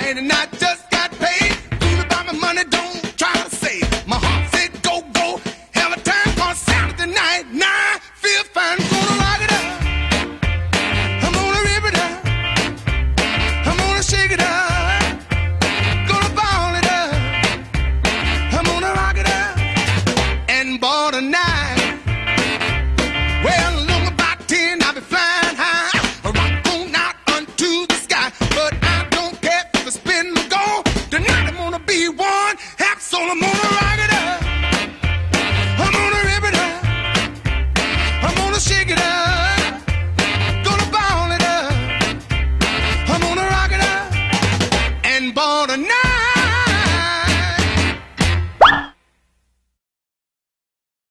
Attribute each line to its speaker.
Speaker 1: night and I just got paid. Fool about my money, don't try to save. My heart